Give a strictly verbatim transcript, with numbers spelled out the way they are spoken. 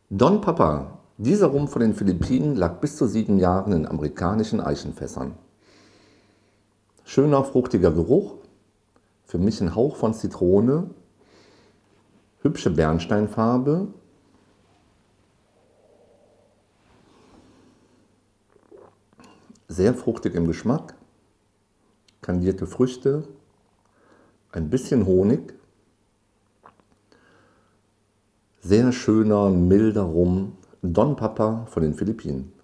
Don Papa. Dieser Rum von den Philippinen lag bis zu sieben Jahren in amerikanischen Eichenfässern. Schöner, fruchtiger Geruch, für mich ein Hauch von Zitrone, hübsche Bernsteinfarbe, sehr fruchtig im Geschmack, kandierte Früchte, ein bisschen Honig, sehr schöner, milder Rum, Don Papa von den Philippinen.